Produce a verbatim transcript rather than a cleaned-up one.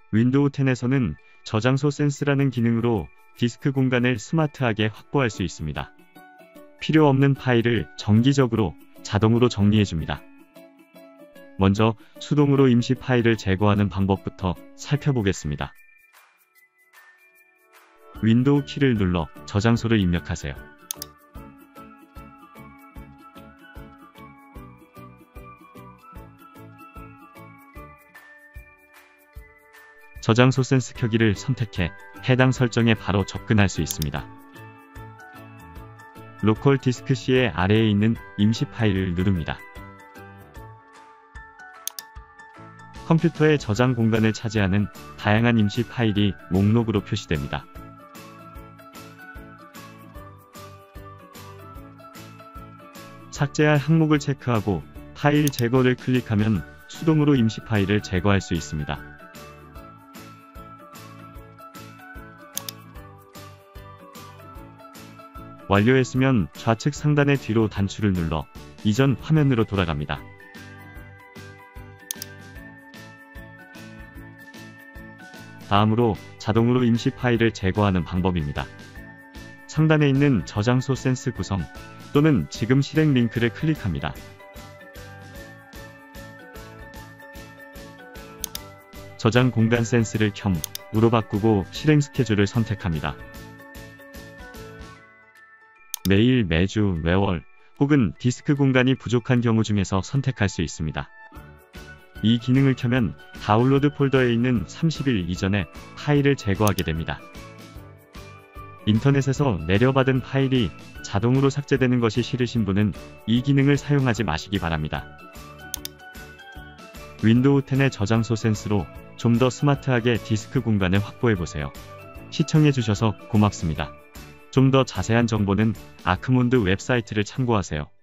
윈도우 텐에서는 저장소 센스라는 기능으로 디스크 공간을 스마트하게 확보할 수 있습니다. 필요 없는 파일을 정기적으로 자동으로 정리해줍니다. 먼저 수동으로 임시 파일을 제거하는 방법부터 살펴보겠습니다. 윈도우 키를 눌러 저장소를 입력하세요. 저장소 센스 켜기를 선택해 해당 설정에 바로 접근할 수 있습니다. 로컬 디스크 C의 아래에 있는 임시 파일을 누릅니다. 컴퓨터의 저장 공간을 차지하는 다양한 임시 파일이 목록으로 표시됩니다. 삭제할 항목을 체크하고 파일 제거를 클릭하면 수동으로 임시 파일을 제거할 수 있습니다. 완료했으면 좌측 상단의 뒤로 단추를 눌러 이전 화면으로 돌아갑니다. 다음으로 자동으로 임시 파일을 제거하는 방법입니다. 상단에 있는 저장소 센스 구성 또는 지금 실행 링크를 클릭합니다. 저장 공간 센스를 켬으로 바꾸고 실행 스케줄을 선택합니다. 매일, 매주, 매월 혹은 디스크 공간이 부족한 경우 중에서 선택할 수 있습니다. 이 기능을 켜면 다운로드 폴더에 있는 삼십 일 이전에 파일을 제거하게 됩니다. 인터넷에서 내려받은 파일이 자동으로 삭제되는 것이 싫으신 분은 이 기능을 사용하지 마시기 바랍니다. 윈도우 텐의 저장소 센스로 좀 더 스마트하게 디스크 공간을 확보해보세요. 시청해주셔서 고맙습니다. 좀 더 자세한 정보는 아크몬드 웹사이트를 참고하세요.